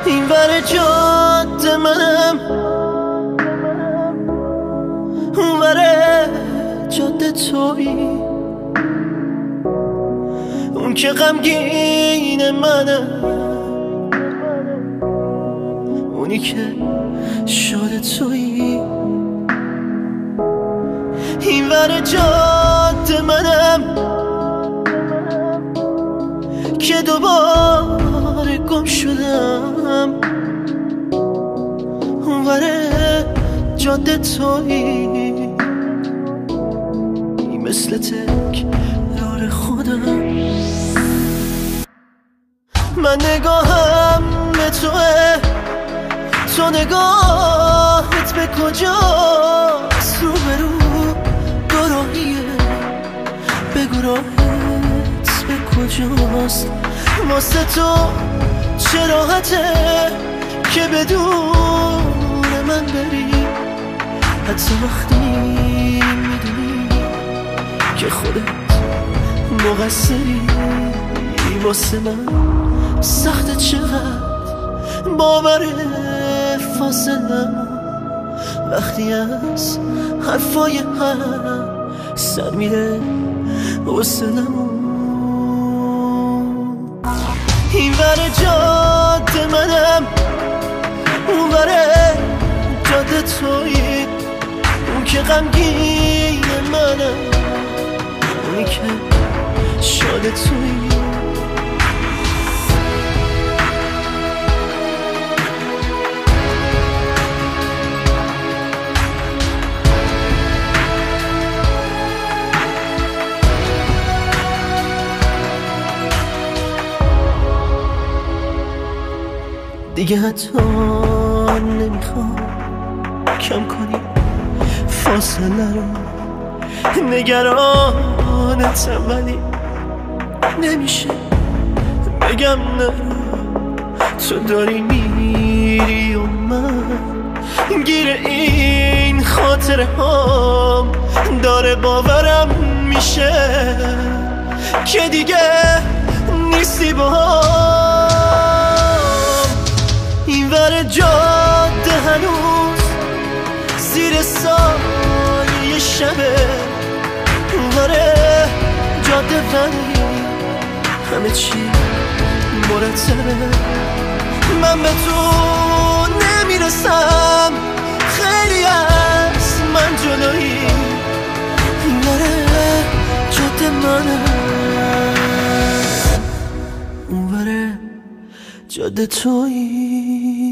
این ور جاده منم، اون ور جاده تویی. اون که غمگین منم، اونی که شاد تویی. این ور جاده منم که دوباره گم شدم، اون ور جاده تویی. مثل تکرار خودم من نگاهم به توه، تو نگاهت به کجاست؟ رو به رو گراهیه، بگو راهت به کجاست؟ واسه تو چه راحته که بدون من بری، حتی وقتی میدونی که خودت مقصری. واسه من سخته چقدر باور فاصلم، وقتی از حرفای هم سر میره حوصله‌مون. این ور جاده منم، اون ور جاده تویی. اون که غمگین منم، اونی که شاد تویی. دیگه حتی نمیخوام کم کنی فاصله رو، نگرانتم ولی نمیشه بگم نرو. تو داری میری و من گیر این خاطره هام داره باورم میشه که دیگه نیستی با هم. این ور جاده هنوز زیر سایه شبه، اون ور جاده ولی همه چی مرتبه. من به تو نمیرسم، خیلی از من جلویی. این ور جاده منم، اون ور جاده تویی.